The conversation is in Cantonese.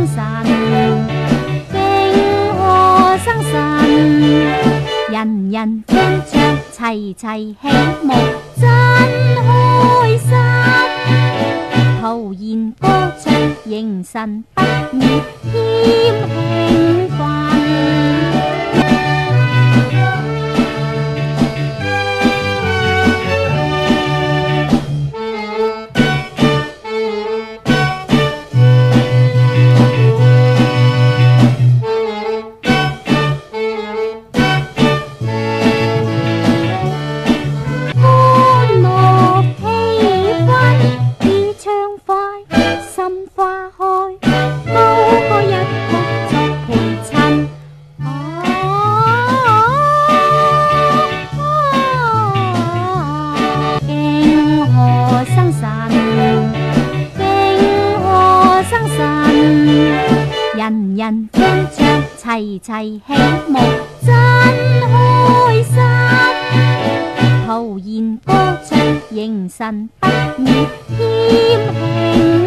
神，敬贺生辰，人人歡唱，齊齊起舞，真開心。徒然歌唱，迎神不免添興奮。人人歡唱，齊齊起舞，真開心。徒然歌唱，迎神不免添興。